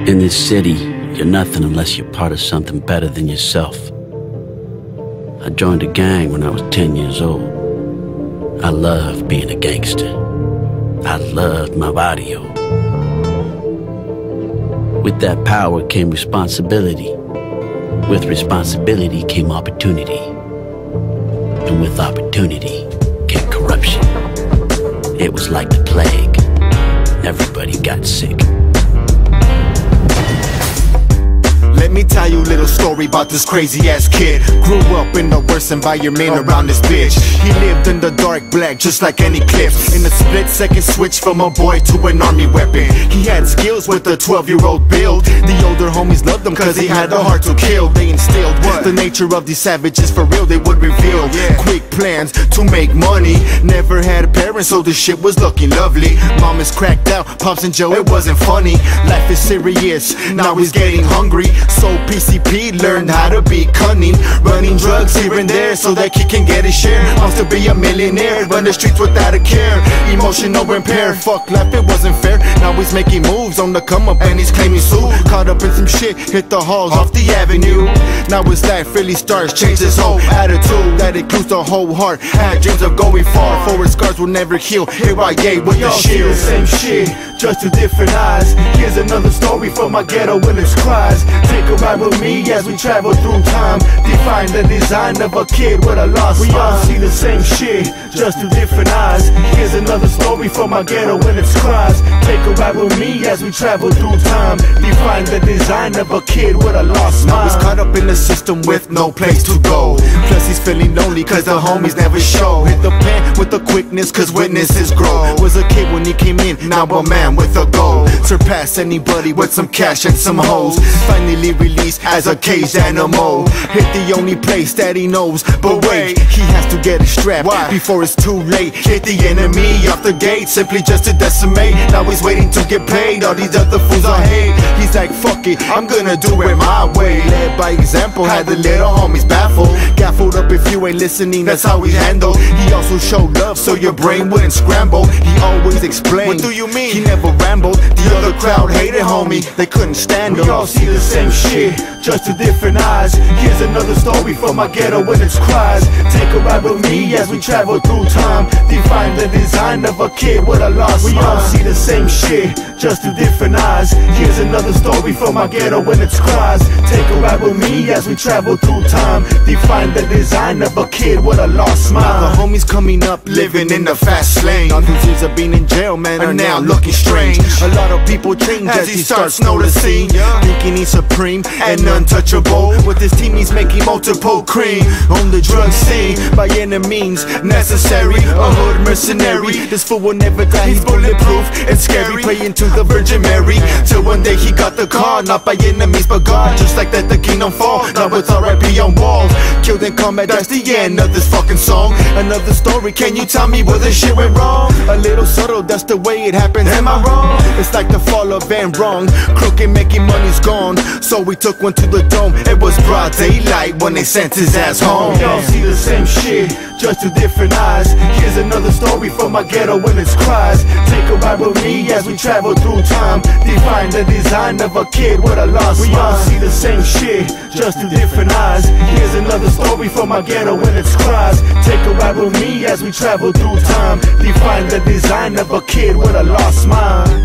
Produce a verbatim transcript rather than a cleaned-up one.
In this city, you're nothing unless you're part of something better than yourself. I joined a gang when I was ten years old. I loved being a gangster. I loved my barrio. With that power came responsibility. With responsibility came opportunity. And with opportunity came corruption. It was like the plague. Everybody got sick. Let me tell you a little story about this crazy ass kid. Grew up in the worst environment around this bitch. He lived in the dark black just like any cliff. In a split second switch from a boy to an army weapon. He had skills with a twelve year old build. The older homies loved him cause he had a heart to kill. They instilled what? The nature of these savages for real they would reveal. Yeah. Quick plans to make money. Never had parents so this shit was looking lovely. Mom is cracked out, Pops and Joe it wasn't funny. Life is serious, now he's getting hungry. So P C P learned how to be cunning, running drugs here and there so that he can get his share. Wants to be a millionaire, run the streets without a care. Emotional impaired, fuck life, it wasn't fair. Now he's making moves on the come up and he's claiming Sue. Caught up in some shit, hit the halls off the avenue. Now his life really starts, changed his whole attitude. That includes the whole heart, had dreams of going far. For his scars will never heal, here I am with the shit. The same shit, just two different eyes. Here's another story from my ghetto when it's cries. Take a ride with me as we travel through time. Define the design of a kid with a lost mind. We all see the same shit, just two different eyes. Here's another story from my ghetto when it's cries. Take a ride with me as we travel through time. Define the design of a kid with a lost mind. Now he's caught up in the system with no place to go. Plus he's feeling lonely cause the homies never show. Hit the pen with the quickness cause witnesses grow. Was a kid when he came in, now a man with a goal. Surpass anybody with some cash and some hoes. Finally released as a caged animal. Hit the only place that he knows. But wait, he has to get a strap. Why? Before it's too late. Hit the enemy off the gate simply just to decimate. Now he's waiting to get paid. All these other fools I hate. He's like fuck it, I'm gonna do it my way. Led by example, had the little homies baffled. Gaffled up if you ain't listening, that's how he handled. He also showed love so your brain wouldn't scramble. He always explained, what do you mean? He never rambled. The other crowd hated homie, they couldn't stand him. We all see the same shit, just two different eyes. Here's another story from my ghetto when it's cries. Take a ride with me as we travel through time. Define the design of a kid with a lost mind. We all see the same shit, just two different eyes. Here's another story from my ghetto when it's cries. Take a ride with me as we travel through time. Define the design of a kid with a lost mind. Now the homies coming up, living in the fast lane. All these years of being in jail, man, are now looking strange. A lot of people change as he starts noticing, thinking he's supreme and untouchable. With his team he's making multiple cream on the drug scene by any means necessary. A hood mercenary, this fool will never die, he's bulletproof and scary. Praying to the Virgin Mary till one day he got the call, not by enemies but God. Just like that the kingdom fall, now it's R I P on walls. Killed in combat, that's the end of this fucking song. Another story, can you tell me where this shit went wrong? A little subtle, that's the way it happens, am I wrong? It's like the fall of Van Wrong. Crooked making money's gone, so we took one to the dome. It was broad daylight when they sent his ass home. We all see the same shit, just two different eyes. Here's another story from my ghetto when it's cries. Take a ride with me as we travel through time. Define the design of a kid with a lost mind. We all see the same shit, just two different eyes. Here's another story from my ghetto when it's cries. Take a ride with me as we travel through time. Define the design of a kid with a lost mind.